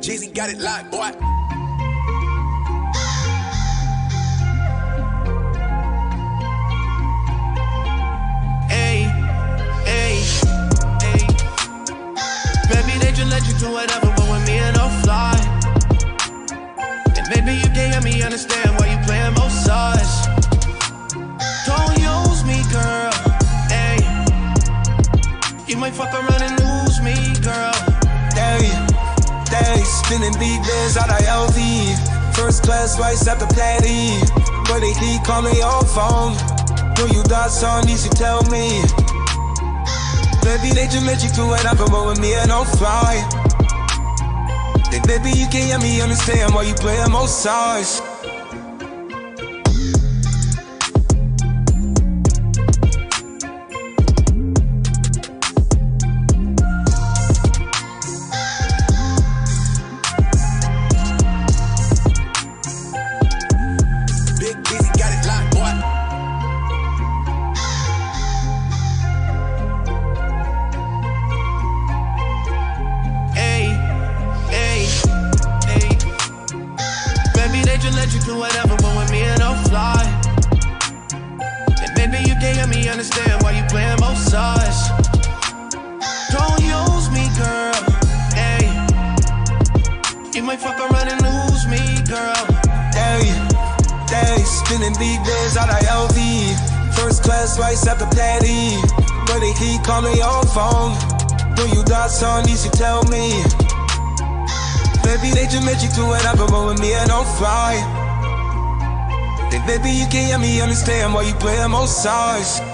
Jeezy got it locked, boy. Hey, hey, hey. Maybe they just let you do whatever, but with me and no fly. And maybe you can't hear me understand why you playing both sides. Don't use me, girl. Hey, you might fuck around and lose me, girl. They spinning big bands out of LV. First class flights after Patty. But they keep calling your phone. Do you got some needs to tell me? Maybe they just let you do it, but with me and don't fly. Baby, you can't hear me understand why you playing both sides. Let you do whatever, but with me and don't fly. And maybe you can't hear me understand why you playing both sides. Don't use me, girl. Hey, you might fuck around and lose me, girl. They spinning big bands out of LV. First class flights after Patty. But they keep calling your phone. Do you got some needs to tell me? Maybe they just let you do it, but with me and don't fly. Baby, you can't hear me understand why you playing both sides.